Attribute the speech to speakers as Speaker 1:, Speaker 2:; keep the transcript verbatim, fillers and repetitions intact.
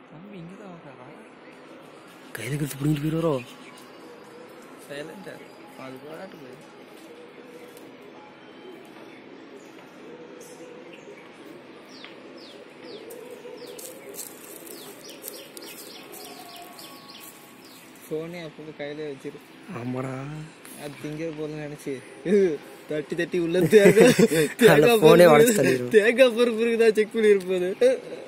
Speaker 1: தம்பி இங்கே தான் வர்றாரா?
Speaker 2: கையில் கருத்து பிடிங்கிட்டு போயிடுவாரோ?
Speaker 1: சைலண்டா அது போராட்டு போய் ஃபோனே அப்பப்போ கையிலே வச்சிரு.
Speaker 2: ஆமாடா,
Speaker 1: அது திங்கிற போல நினைச்சு தட்டி தட்டி உள்ள தேங்காய் தேங்காய்
Speaker 2: போனே வளர்த்து தள்ளிடும்.
Speaker 1: தேங்காய் பொறுப்பு இருக்குதா செக் பண்ணி இருப்பது.